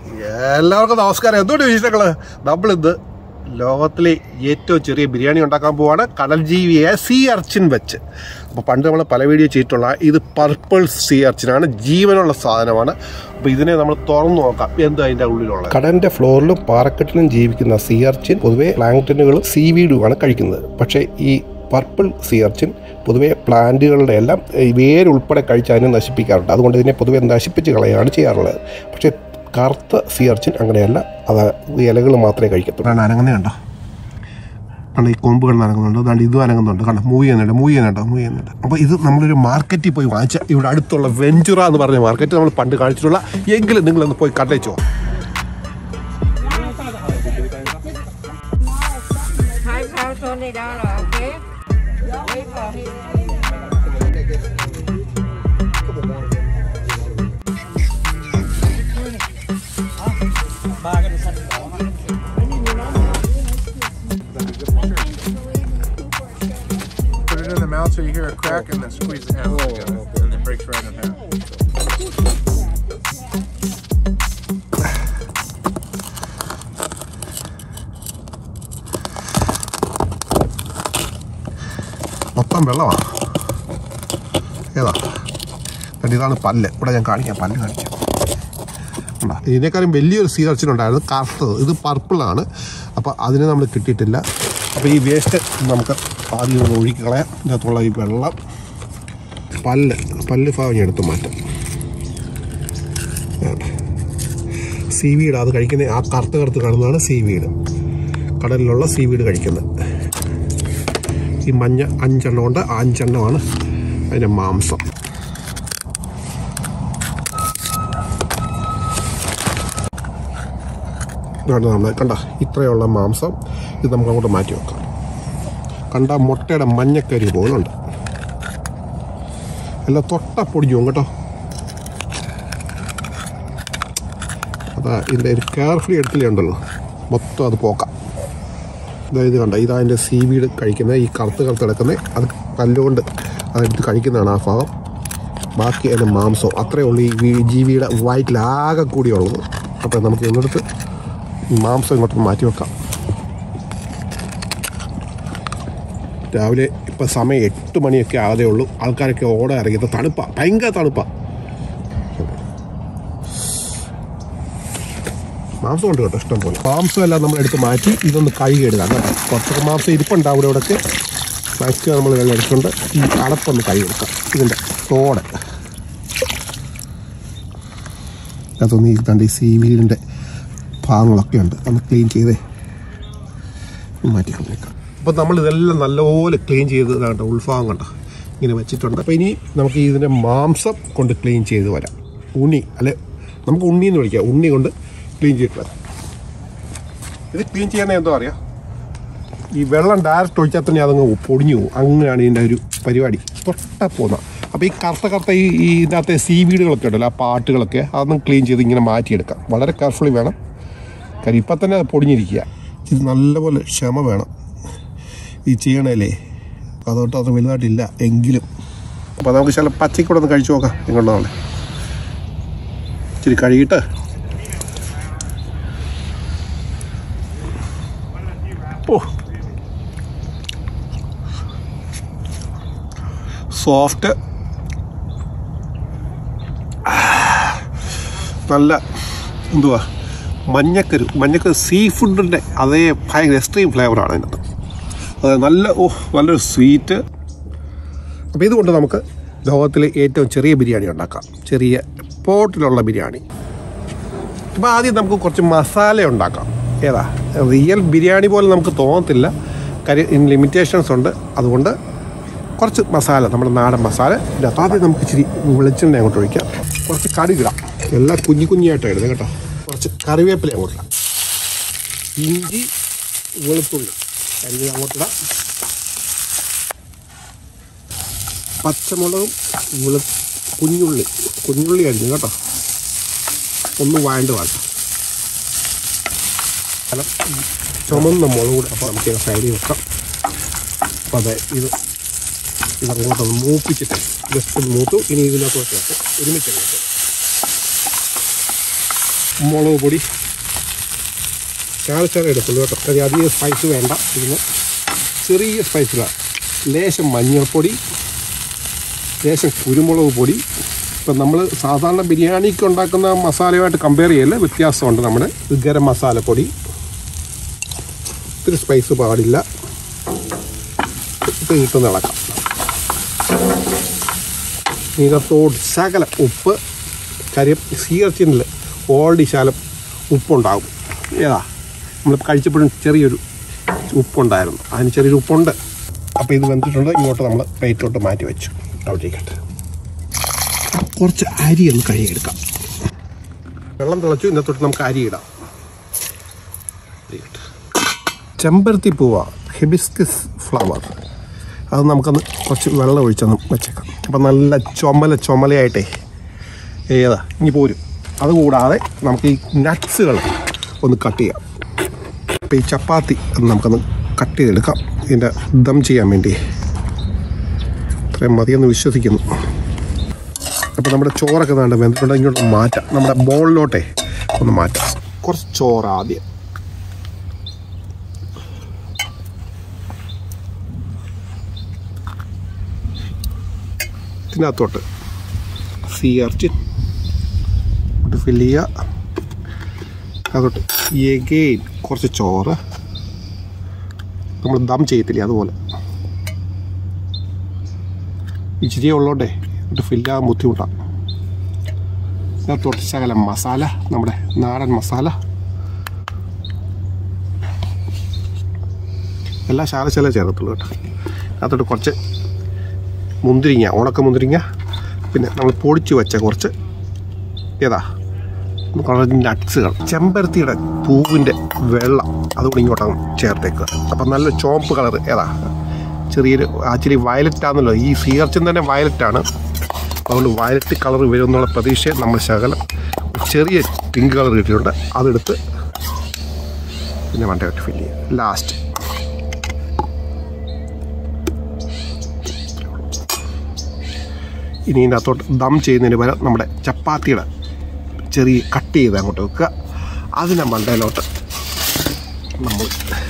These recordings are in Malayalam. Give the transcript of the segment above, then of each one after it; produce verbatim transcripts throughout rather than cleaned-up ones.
എല്ലാവർക്കും നമസ്കാരം. എന്തുകൊണ്ട് വിശേഷങ്ങള്? നമ്മളിന്ന് ലോകത്തിലെ ഏറ്റവും ചെറിയ ബിരിയാണി ഉണ്ടാക്കാൻ പോവാണ്, കടൽ ജീവിയായ സീ അർച്ചിൻ വെച്ച്. അപ്പോൾ പണ്ട് നമ്മൾ പല വീഡിയോ ചെയ്തിട്ടുള്ള ഇത് പർപ്പിൾ സീ അർച്ചിനാണ്, ജീവനുള്ള സാധനമാണ്. അപ്പോൾ ഇതിനെ നമ്മൾ തുറന്നു നോക്കാം എന്താ അതിൻ്റെ ഉള്ളിലുള്ളത്. കടലിൻ്റെ ഫ്ലോറിലും പാറക്കെട്ടിലും ജീവിക്കുന്ന സീ അർച്ചിൻ പൊതുവെ പ്ലാങ്ക്ടനുകളും സീവീഡുമാണ് കഴിക്കുന്നത്. പക്ഷേ ഈ പർപ്പിൾ സീ അർച്ചിൻ പൊതുവെ പ്ലാന്റുകളുടെ എല്ലാം വേരുൾപ്പെടെ കഴിച്ച് അതിനെ നശിപ്പിക്കാറുണ്ട്. അതുകൊണ്ട് ഇതിനെ പൊതുവെ നശിപ്പിച്ച് കളയുകയാണ് ചെയ്യാറുള്ളത്. പക്ഷേ കറുത്ത സീ അർച്ചിൻ അങ്ങനെയല്ല, അത് ഇലകൾ മാത്രമേ കഴിക്കത്തുള്ളൂ. അനങ്ങുന്നുണ്ടോ? കണ്ട ഈ കൊമ്പുകൾ അനങ്ങുന്നുണ്ട്, അതുകൊണ്ട് ഇതും അനങ്ങുന്നുണ്ട്. കണ്ട മൂവ് ചെയ്യുന്നുണ്ട് മൂവ് ചെയ്യുന്നുണ്ടോ മൂവ് ചെയ്യുന്നുണ്ട് അപ്പോൾ ഇത് നമ്മളൊരു മാർക്കറ്റിൽ പോയി വാങ്ങിച്ച, ഇവിടെ അടുത്തുള്ള വെഞ്ചുറ എന്ന് പറഞ്ഞ മാർക്കറ്റ് നമ്മൾ പണ്ട് കാണിച്ചിട്ടുള്ള. എങ്കിലും നിങ്ങളൊന്ന് പോയി കണ്ടേച്ചോ. Put it in the mouth so you hear a crack and then squeeze the handle together and it breaks right in half. മൊത്തം വെള്ളമാണ്. ഏതാ ഇതാണ് പല്ല്. ഇവിടെ ഞാൻ കാണിക്കാം, പല്ല് കാണിക്കാം. ഇതിനേക്കാളും വലിയൊരു സീ അർച്ചിൻ ഉണ്ടായിരുന്നു, കറുത്തത്. ഇത് പർപ്പിളാണ്. അപ്പോൾ അതിനെ നമ്മൾ കിട്ടിയിട്ടില്ല. അപ്പോൾ ഈ വേസ്റ്റ് നമുക്ക് ആദ്യം ഒന്ന് ഒഴുക്കി കളയാം. ഇതിനകത്തുള്ള ഈ വെള്ളം, പല്ല് പല്ല് ഭാഗം എടുത്ത് മാറ്റാം. സീവീഡ് അത് കഴിക്കുന്നത്, ആ കറുത്ത് കറുത്ത് കാണുന്നതാണ് സീവീഡ്. കടലിലുള്ള സീവീഡ് കഴിക്കുന്നത്. ഈ മഞ്ഞ അഞ്ചെണ്ണം ഉണ്ട്, അഞ്ചെണ്ണമാണ് അതിൻ്റെ മാംസം. നമ്മൾ കണ്ട ഇത്രയുള്ള മാംസം ഇത് നമുക്ക് അങ്ങോട്ട് മാറ്റി വെക്കാം. കണ്ട മുട്ടയുടെ മഞ്ഞക്കരി പോകുന്നുണ്ട്. എല്ലാം തൊട്ട പൊടിഞ്ഞു കേട്ടോ. അതാ ഇതിൻ്റെ ഒരു കെയർഫുള്ളി എടുത്തില്ലേ ഉണ്ടല്ലോ, മൊത്തം അത് പോക്കാം. അതായത് കണ്ട ഇതതിൻ്റെ സീവീഡ് കഴിക്കുന്നത്, ഈ കറുത്ത് കറുത്ത് കിടക്കുന്നത് അത് കല്ലുകൊണ്ട് അതെടുത്ത് കഴിക്കുന്നതാണ് ആ ഭാഗം. ബാക്കി അതിൻ്റെ മാംസവും അത്രയേ ഉള്ളൂ ഈ ജീവിയുടെ വയറ്റിലാകെ കൂടിയുള്ളത്. അപ്പോൾ നമുക്ക് ഇങ്ങോട്ട് മാംസം ഇങ്ങോട്ട് മാറ്റി വെക്കാം. രാവിലെ ഇപ്പം സമയം എട്ട് മണിയൊക്കെ ആകതേ ഉള്ളൂ. ആൾക്കാരൊക്കെ ഓടെ ഇറങ്ങിയത്, തണുപ്പാണ്, ഭയങ്കര തണുപ്പാണ്. മാംസം ഉണ്ട് കേട്ടോ, ഇഷ്ടം പോലെ. മാംസം എല്ലാം നമ്മൾ എടുത്ത് മാറ്റി ഇതൊന്ന് കഴുകി എടുക്കാം കേട്ടോ. കുറച്ചൊക്കെ മാംസം ഇരിപ്പുണ്ടാവും ഇവിടെ ഇവിടെയൊക്കെ. മാക്സിമം നമ്മൾ വെള്ളം എടുത്തുകൊണ്ട് ഈ അടപ്പൊന്ന് കഴുകി എടുക്കാം. ഇതിൻ്റെ തോടെ അതൊന്ന് ഇരുത്താണ്ട് ഈ സീവീഡിൻ്റെ ഭാഗങ്ങളൊക്കെ ഉണ്ട്, ഒന്ന് ക്ലീൻ ചെയ്തേ മാറ്റി കളഞ്ഞേക്കാം. അപ്പോൾ നമ്മളിതെല്ലാം നല്ലപോലെ ക്ലീൻ ചെയ്ത് കേട്ടോ, ഉൾഭാഗം കണ്ടോ ഇങ്ങനെ വെച്ചിട്ടുണ്ട്. അപ്പോൾ ഇനി നമുക്ക് ഇതിൻ്റെ മാംസം കൊണ്ട് ക്ലീൻ ചെയ്ത് വരാം. ഉണ്ണി അല്ലെ, നമുക്ക് ഉണ്ണി എന്ന് വിളിക്കാം. ഉണ്ണി കൊണ്ട് ക്ലീൻ ചെയ്തിട്ട് വരാം. ഇത് ക്ലീൻ ചെയ്യാൻ എന്തോ അറിയാം, ഈ വെള്ളം ഡയറക്റ്റ് ഒഴിച്ചാൽ തന്നെ അതങ്ങ് പൊടിഞ്ഞു പോകും. അങ്ങനെയാണ് ഇതിൻ്റെ ഒരു പരിപാടി. തൊട്ട പോകുന്ന അപ്പോൾ ഈ കറുത്ത കറുത്ത ഈ ഇതിനകത്തെ സീവീഡുകളൊക്കെ ഉണ്ടല്ലോ, ആ പാട്ടുകളൊക്കെ അതൊന്നും ക്ലീൻ ചെയ്ത് ഇങ്ങനെ മാറ്റിയെടുക്കാം. വളരെ കെയർഫുള്ളി വേണം, കാര്യം ഇപ്പം തന്നെ അത് പൊടിഞ്ഞിരിക്കുക. ഇത് നല്ലപോലെ ക്ഷമ വേണം ഈ ചെയ്യണേലേ. അതുകൊണ്ട് അത് വലുതായിട്ടില്ല എങ്കിലും. അപ്പോൾ നമുക്ക് ചില പച്ചക്കൂടെ ഒന്ന് കഴിച്ചു നോക്കാം. എങ്ങോട്ടാണ് ഇച്ചിരി കഴുകിയിട്ട് ഓ സോഫ്റ്റ്, നല്ല എന്തുവാ മഞ്ഞക്കരു മഞ്ഞക്കരു സീ ഫുഡിൻ്റെ അതേ ഭയങ്കര എക്സ്ട്രീം ഫ്ലേവറാണ് അതിനകത്ത്. അത് നല്ല ഓ നല്ലൊരു സ്വീറ്റ്. അപ്പോൾ ഇതുകൊണ്ട് നമുക്ക് ലോകത്തിലെ ഏറ്റവും ചെറിയ ബിരിയാണി ഉണ്ടാക്കാം, ചെറിയ പോട്ടിലുള്ള ബിരിയാണി. അപ്പോൾ ആദ്യം നമുക്ക് കുറച്ച് മസാല ഉണ്ടാക്കാം. ഏതാ റിയൽ ബിരിയാണി പോലെ നമുക്ക് തോന്നത്തില്ല, കാര്യം ലിമിറ്റേഷൻസ് ഉണ്ട്. അതുകൊണ്ട് കുറച്ച് മസാല, നമ്മുടെ നാടൻ മസാല ഇതിനകത്ത്. ആദ്യം നമുക്ക് ഇച്ചിരി വെളിച്ചെണ്ണ അങ്ങോട്ട് ഒഴിക്കാം. കുറച്ച് കടുകിടാം, എല്ലാം കുഞ്ഞു കുഞ്ഞായിട്ട് ഇടുന്നത് കേട്ടോ. കുറച്ച് കറിവേപ്പില അങ്ങോട്ടിടാം, ഇഞ്ചി വെളുത്തുള്ളി അരിഞ്ഞ് അങ്ങോട്ടിടാം, പച്ചമുളകും വെളു കുഞ്ഞുള്ളി കുഞ്ഞുള്ളി അരിഞ്ഞു കേട്ടോ. ഒന്ന് വാഴണ്ട് വാട്ടാം. കാരണം ചുമന്ന മുളക് കൂടെ അപ്പോൾ നമുക്ക് സൈഡിൽ വെക്കാം. അപ്പോൾ അതെ ഇത് ഇതങ്ങോട്ടൊന്ന് മൂപ്പിച്ചിട്ട് ജസ്റ്റ് മൂത്തു. ഇനി ഇതിനകത്ത് വെക്കാം ഒരുമിച്ച് വെക്കാം. മുളക് പൊടി ചാറ് ചാറ് എടുക്കുള്ളൂ കേട്ടോ. കാര്യം അധികം സ്പൈസ് വേണ്ട. ഇതിന് ചെറിയ സ്പൈസിലാണ്. ലേശം മഞ്ഞൾപ്പൊടി, ലേശം കുരുമുളക് പൊടി. ഇപ്പം നമ്മൾ സാധാരണ ബിരിയാണിക്ക് ഉണ്ടാക്കുന്ന മസാലയുമായിട്ട് കമ്പയർ ചെയ്യല്ല, വ്യത്യാസമുണ്ട്. നമ്മുടെ ഗരം മസാലപ്പൊടി, ഇത്തിരി സ്പൈസ് പാടില്ല. ഇപ്പം കിട്ടുന്ന ഇളക്കാം. ഇതിനകത്തോട് ശകലം ഉപ്പ്. കാര്യം സീ ഇറച്ചിയിൽ ഓൾറെഡി ശകലം ഉപ്പുണ്ടാകും. ഏതാ നമ്മൾ കഴിച്ചപ്പോഴും ചെറിയൊരു ഉപ്പുണ്ടായിരുന്നു, അതിന് ചെറിയൊരു ഉപ്പുണ്ട്. അപ്പോൾ ഇത് വെന്തിട്ടുണ്ട്. ഇങ്ങോട്ട് നമ്മൾ പ്ലേറ്റിലോട്ട് മാറ്റി വെച്ചു. അവിടേക്കട്ടെ കുറച്ച് അരി ഒന്ന് കഴുകിയെടുക്കാം. വെള്ളം തിളച്ചു. ഇതിനകത്തോട്ട് നമുക്ക് അരി ഇടാം. ചെമ്പരത്തി പൂവ, ഹിബിസ്കസ് ഫ്ലവർ, അത് നമുക്കൊന്ന് കുറച്ച് വെള്ളം ഒഴിച്ചൊന്ന് വെച്ചേക്കാം. അപ്പം നല്ല ചുമല ചുമലയായിട്ടേ ഏതാ ഇനി പോരും. അതുകൂടാതെ നമുക്ക് ഈ നട്ട്സുകൾ ഒന്ന് കട്ട് ചെയ്യാം. അപ്പോൾ ഈ ചപ്പാത്തി ഒന്ന് നമുക്കൊന്ന് കട്ട് ചെയ്തെടുക്കാം, ഇതിൻ്റെ ദം ചെയ്യാൻ വേണ്ടി. ഇത്രയും മതിയെന്ന് വിശ്വസിക്കുന്നു. അപ്പോൾ നമ്മുടെ ചോറൊക്കെ വേണ്ട വെന്തിട്ടുണ്ട്. ഇങ്ങോട്ട് മാറ്റാം. നമ്മുടെ ബോളിലോട്ടെ ഒന്ന് മാറ്റാം. കുറച്ച് ചോറ് ആദ്യം. ഇതിനകത്തോട്ട് സീ ഇറച്ചി ഫില്ല് ചെയ്യുക. അതോട്ട് എഗെയിൻ കുറച്ച് ചോറ് നമ്മൾ ദം ചെയ്യത്തില്ലേ അതുപോലെ. ഇച്ചിരി ഉള്ളോണ്ടേ ഇത് ഫില്ലാകാൻ ബുദ്ധിമുട്ടാണ്. ഇതിനകത്തോട്ട് ശകലം മസാല, നമ്മുടെ നാടൻ മസാല. എല്ലാ ശാലശാല ചേർത്തുള്ളൂ കേട്ടോ. അതിനകത്തോട്ട് കുറച്ച് മുന്തിരിങ്ങ, ഉണക്ക മുന്തിരിങ്ങ, പിന്നെ നമ്മൾ പൊടിച്ച് വെച്ച കുറച്ച് ഏതാ കുറച്ച് നട്ട്സുകൾ, ചെമ്പരത്തിയുടെ പൂവിൻ്റെ വെള്ളം അതുകൂടി ഇങ്ങോട്ടാണ് ചേർത്തേക്കുക. അപ്പം നല്ല ചോപ്പ് കളർ ഏതാ ചെറിയൊരു ആക്ച്വലി വയലറ്റാണല്ലോ. ഈ സീ ഇറച്ചിൻ തന്നെ വയലറ്റാണ്. അതുകൊണ്ട് വയലറ്റ് കളർ വരുമെന്നുള്ള പ്രതീക്ഷയെ നമ്മൾ ശകലം ചെറിയ പിങ്ക് കളർ കിട്ടിയിട്ടുണ്ട്. അതെടുത്ത് പിന്നെ വണ്ടയായിട്ട് ഫില്ല് ചെയ്യുക. ലാസ്റ്റ് ഇനി ഇതിനകത്തോട്ട് ദം ചെയ്യുന്നതിന് പകരം നമ്മുടെ ചപ്പാത്തിയുടെ ചെറിയ കട്ട് ചെയ്ത് അങ്ങോട്ട് വെക്കുക. അതിനെ മണ്ടയിലോട്ട് നമ്മൾ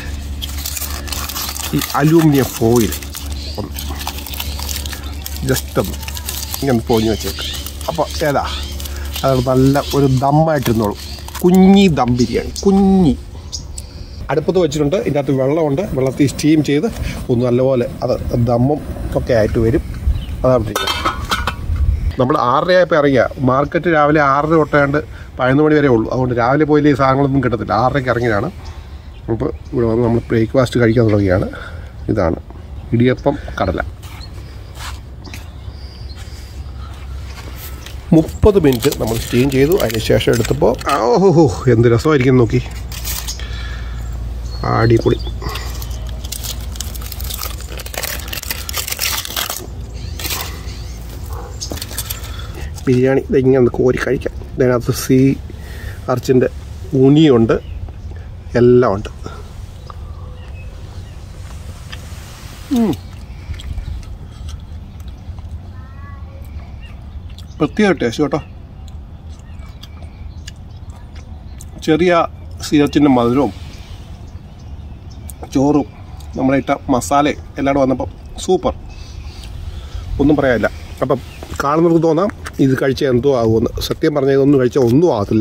ഈ അലൂമിനിയം ഫോയിൽ ഒന്ന് ജസ്റ്റ് ഒന്ന് ഇങ്ങനെ പൊഞ്ഞ് വെച്ചേക്കുക. അപ്പോൾ ഏതാ അത് നല്ല ഒരു ദമ്മായിട്ടിരുന്നോളൂ. കുഞ്ഞി ദം ബിരിയാണി, കുഞ്ഞി. അടുപ്പത്ത് വെച്ചിട്ടുണ്ട്. ഇതിനകത്ത് വെള്ളമുണ്ട്. വെള്ളത്തിൽ സ്റ്റീം ചെയ്ത് ഒന്ന് നല്ലപോലെ അത് ദമ്മും ഒക്കെ ആയിട്ട് വരും. അതാണ് നമ്മൾ ആറരയായപ്പോൾ ഇറങ്ങിയ മാർക്കറ്റ് രാവിലെ ആറര തൊട്ടാണ്ട് പതിനൊന്ന് മണി വരെ ഉള്ളൂ. അതുകൊണ്ട് രാവിലെ പോയില്ലേ ഈ സാധനങ്ങളൊന്നും കിട്ടത്തില്ല. ആറരയ്ക്ക് ഇറങ്ങിയതാണ്. അപ്പോൾ ഇവിടെ വന്ന് നമ്മൾ ബ്രേക്ക്ഫാസ്റ്റ് കഴിക്കാൻ തുടങ്ങിയാണ്. ഇതാണ് ഇടിയപ്പം കടല. മുപ്പത് മിനിറ്റ് നമ്മൾ സ്റ്റീം ചെയ്തു. അതിന് ശേഷം എടുത്തപ്പോൾ ഓഹോ എന്ത് രസമായിരിക്കും നോക്കി. അടിപൊളി. ബിരിയാണി ഇങ്ങനെ കോരി കഴിക്കാം. ഇതിനകത്ത് സീ ഇറച്ചിൻ്റെ ഉണിയുണ്ട്, എല്ലാം ഉണ്ട്. പ്രത്യേക ടേസ്റ്റ് കേട്ടോ. ചെറിയ സീ ഇറച്ചിൻ്റെ മധുരവും ചോറും നമ്മുടെ ഇട്ട മസാലയും എല്ലാവരും വന്നപ്പം സൂപ്പർ, ഒന്നും പറയാനില്ല. അപ്പം കാണുന്നവർക്ക് തോന്നാം ഇത് കഴിച്ചാൽ എന്തോ ആകുമെന്ന്. സത്യം പറഞ്ഞാൽ ഇതൊന്നും കഴിച്ചാൽ ഒന്നും ആകത്തില്ല.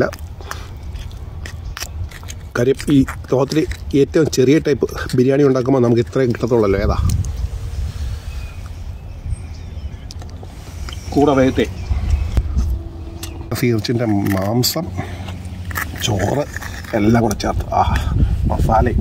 കാര്യം ഈ ലോകത്തിൽ ഏറ്റവും ചെറിയ ടൈപ്പ് ബിരിയാണി ഉണ്ടാക്കുമ്പോൾ നമുക്ക് ഇത്രയും കിട്ടത്തുള്ളല്ലോ. ഏതാ കൂടെ വേത്തെ സീ ഇറച്ചിൻ്റെ മാംസം, ചോറ് എല്ലാം കൂടെ ചേർത്ത് ആ മസാലയും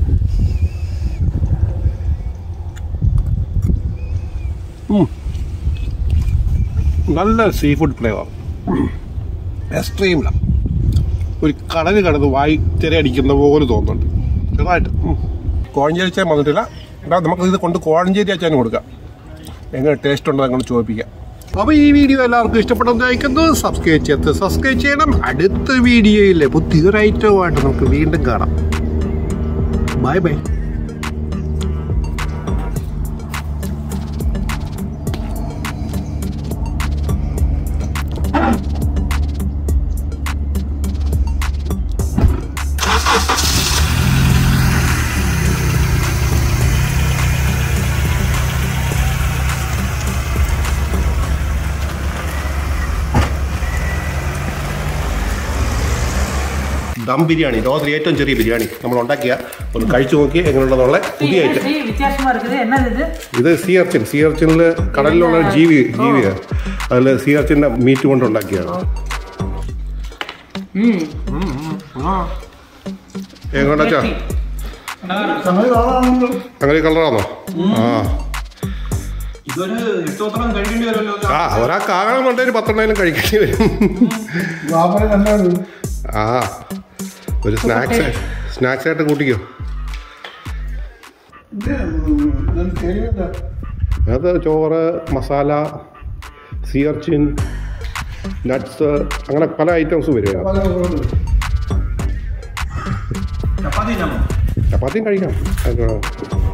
നല്ല സീ ഫുഡ് ഫ്ലേവർ. എക്സ്ട്രീമിലാണ്. ഒരു കടല് കടന്ന് വായി തിരയടിക്കുന്ന പോലെ തോന്നുന്നുണ്ട് ചെറുതായിട്ട്. കോഴഞ്ചേരി അച്ചാൻ വന്നിട്ടില്ല. എടാ നമുക്ക് ഇത് കൊണ്ട് കോഴഞ്ചേരി അച്ചാൻ കൊടുക്കാം. എങ്ങനെ ടേസ്റ്റ് ഉണ്ടോ അങ്ങനെ ചോദിപ്പിക്കാം. അപ്പോൾ ഈ വീഡിയോ എല്ലാവർക്കും ഇഷ്ടപ്പെട്ടെന്ന് ചോദിക്കുന്നു. സബ്സ്ക്രൈബ് ചെയ്ത് സബ്സ്ക്രൈബ് ചെയ്യണം. അടുത്ത വീഡിയോയിൽ പുതിയൊരു ഐറ്റവുമായിട്ട് നമുക്ക് വീണ്ടും കാണാം. Bye bye. ദം ബിരിയാണി, ലോകത്തിലെ ഏറ്റവും ചെറിയ ബിരിയാണി നമ്മൾ ഉണ്ടാക്കിയ. ഒന്ന് കഴിച്ചു നോക്കി എങ്ങനെയുണ്ടെന്നുള്ള പുതിയ ഐറ്റം. ഇത് സീ അർച്ചിൻ. സീ അർച്ചിനിൽ കടലിലുള്ള ജീവി ജീവിയാണ്. അതിൽ സീ അർച്ചിൻ്റെ മീറ്റ് കൊണ്ട് ഉണ്ടാക്കിയാണ്. എങ്ങോട്ടാ അങ്ങനെ കളറാണോ? ആ ആ ഒരാൾക്ക് ആകണം കൊണ്ടൊരു പത്തെണ്ണയിലും കഴിക്കേണ്ടി വരും. ആ ഒരു സ്നാക്സ് സ്നാക്സ് ആയിട്ട് കൂട്ടിക്കോ. അത് ചോറ്, മസാല, സീ അർച്ചിൻ, നട്ട്സ്, അങ്ങനെ പല ഐറ്റംസ് വരിക. ചപ്പാത്തിയും കഴിക്കാം.